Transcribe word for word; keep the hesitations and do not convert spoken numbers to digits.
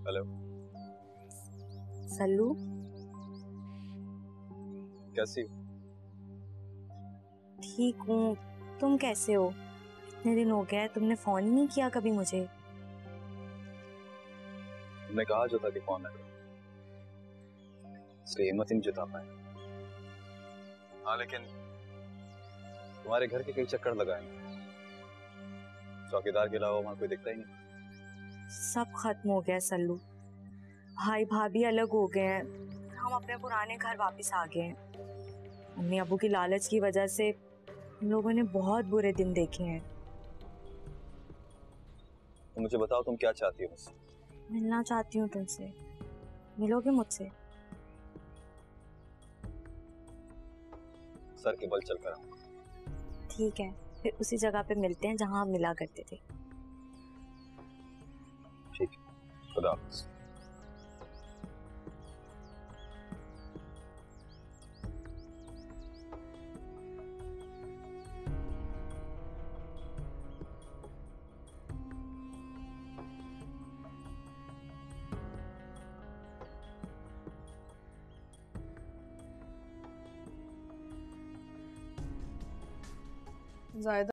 Hello. Sallu, कैसी हो? ठीक हूँ। तुम कैसे हो? इतने दिन हो गए, तुमने फोन ही नहीं किया कभी मुझे। तुमने कहा जो था कि फोन है, इसलिए हिम्मत ही नहीं जुटा पाए। हाँ, लेकिन तुम्हारे घर के कई चक्कर लगाए, चौकीदार के अलावा वहां कोई दिखता ही नहीं। सब खत्म हो गया सल्लू। भाई भाभी अलग हो गए हैं, हम अपने पुराने घर वापस आ गए हैं। मम्मी अबू की लालच की वजह से हम लोगों ने बहुत बुरे दिन देखे हैं। तो मुझे बताओ, तुम क्या चाहती हो मुझसे? मिलना चाहती हूँ तुमसे। मिलोगे मुझसे? सर के बल चल कर आऊंगा। ठीक है, फिर उसी जगह पे मिलते हैं जहाँ हम मिला करते थे। ठीक है, खुदा हाफिज। ज़ायदा